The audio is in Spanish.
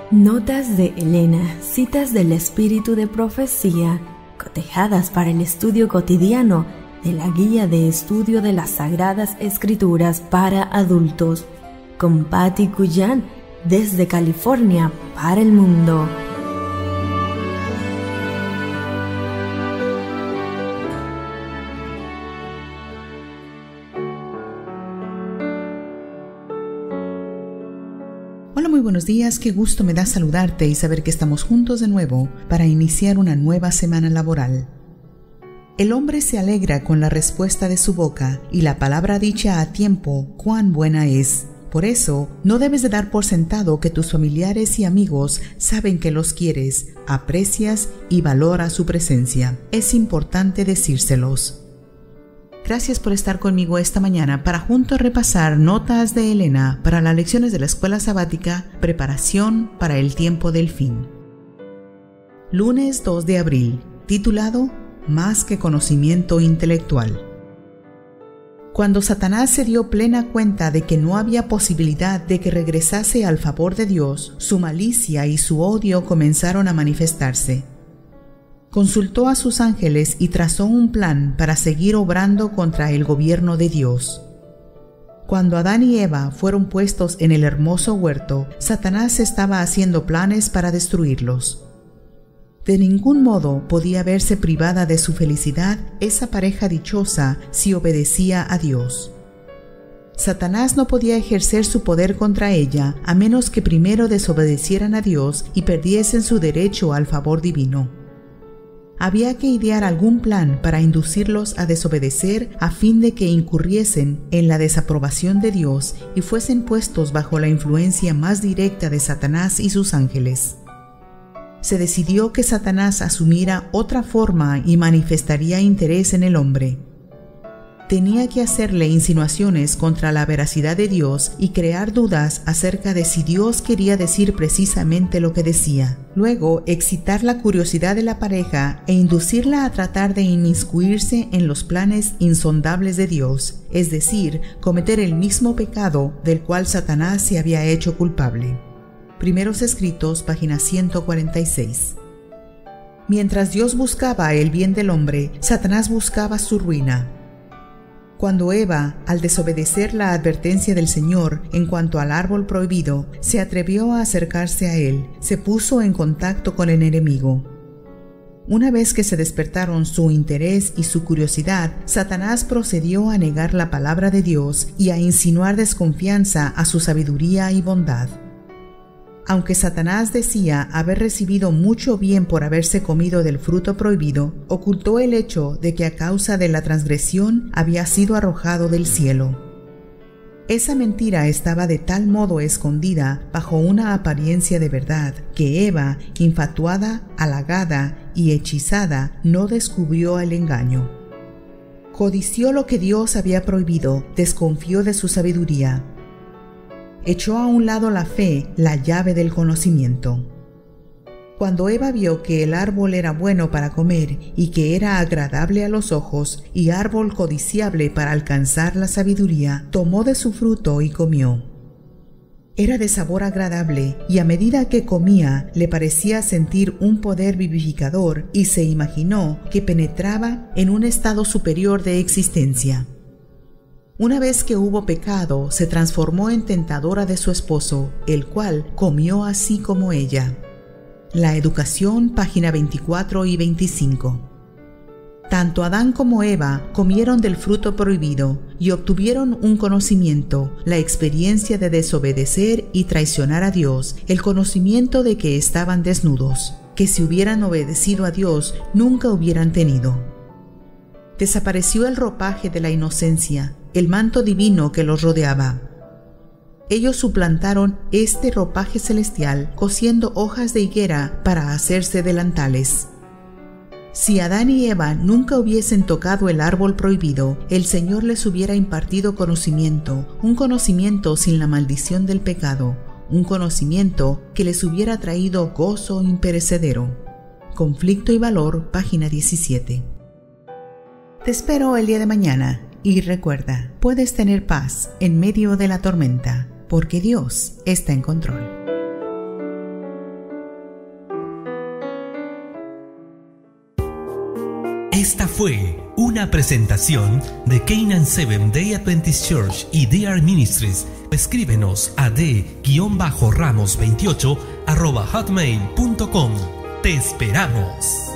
Notas de Elena, citas del espíritu de profecía, cotejadas para el estudio cotidiano de la Guía de Estudio de las Sagradas Escrituras para Adultos, con Patti Cuyan, desde California para el mundo. Hola, muy buenos días, qué gusto me da saludarte y saber que estamos juntos de nuevo para iniciar una nueva semana laboral. El hombre se alegra con la respuesta de su boca y la palabra dicha a tiempo, cuán buena es. Por eso, no debes de dar por sentado que tus familiares y amigos saben que los quieres, aprecias y valoras su presencia. Es importante decírselos. Gracias por estar conmigo esta mañana para juntos repasar Notas de Elena para las lecciones de la Escuela Sabática, Preparación para el Tiempo del Fin. Lunes 2 de abril, titulado Más que conocimiento intelectual. Cuando Satanás se dio plena cuenta de que no había posibilidad de que regresase al favor de Dios, su malicia y su odio comenzaron a manifestarse. Consultó a sus ángeles y trazó un plan para seguir obrando contra el gobierno de Dios. Cuando Adán y Eva fueron puestos en el hermoso huerto, Satanás estaba haciendo planes para destruirlos. De ningún modo podía verse privada de su felicidad esa pareja dichosa si obedecía a Dios. Satanás no podía ejercer su poder contra ella a menos que primero desobedecieran a Dios y perdiesen su derecho al favor divino. Había que idear algún plan para inducirlos a desobedecer a fin de que incurriesen en la desaprobación de Dios y fuesen puestos bajo la influencia más directa de Satanás y sus ángeles. Se decidió que Satanás asumiera otra forma y manifestaría interés en el hombre. Tenía que hacerle insinuaciones contra la veracidad de Dios y crear dudas acerca de si Dios quería decir precisamente lo que decía. Luego, excitar la curiosidad de la pareja e inducirla a tratar de inmiscuirse en los planes insondables de Dios, es decir, cometer el mismo pecado del cual Satanás se había hecho culpable. Primeros Escritos, página 146. Mientras Dios buscaba el bien del hombre, Satanás buscaba su ruina. Cuando Eva, al desobedecer la advertencia del Señor en cuanto al árbol prohibido, se atrevió a acercarse a él, se puso en contacto con el enemigo. Una vez que se despertaron su interés y su curiosidad, Satanás procedió a negar la palabra de Dios y a insinuar desconfianza a su sabiduría y bondad. Aunque Satanás decía haber recibido mucho bien por haberse comido del fruto prohibido, ocultó el hecho de que a causa de la transgresión había sido arrojado del cielo. Esa mentira estaba de tal modo escondida bajo una apariencia de verdad que Eva, infatuada, halagada y hechizada, no descubrió el engaño. Codició lo que Dios había prohibido, desconfió de su sabiduría. Echó a un lado la fe, la llave del conocimiento. Cuando Eva vio que el árbol era bueno para comer y que era agradable a los ojos y árbol codiciable para alcanzar la sabiduría, tomó de su fruto y comió. Era de sabor agradable y a medida que comía le parecía sentir un poder vivificador y se imaginó que penetraba en un estado superior de existencia. Una vez que hubo pecado, se transformó en tentadora de su esposo, el cual comió así como ella. La Educación, página 24 y 25. Tanto Adán como Eva comieron del fruto prohibido y obtuvieron un conocimiento, la experiencia de desobedecer y traicionar a Dios, el conocimiento de que estaban desnudos, que si hubieran obedecido a Dios nunca hubieran tenido. Desapareció el ropaje de la inocencia, el manto divino que los rodeaba. Ellos suplantaron este ropaje celestial cosiendo hojas de higuera para hacerse delantales. Si Adán y Eva nunca hubiesen tocado el árbol prohibido, el Señor les hubiera impartido conocimiento, un conocimiento sin la maldición del pecado, un conocimiento que les hubiera traído gozo imperecedero. Conflicto y Valor, página 17. Te espero el día de mañana y recuerda, puedes tener paz en medio de la tormenta, porque Dios está en control. Esta fue una presentación de Canaan Seventh Day Adventist Church y DR Ministries. Escríbenos a d-ramos28@hotmail.com. Te esperamos.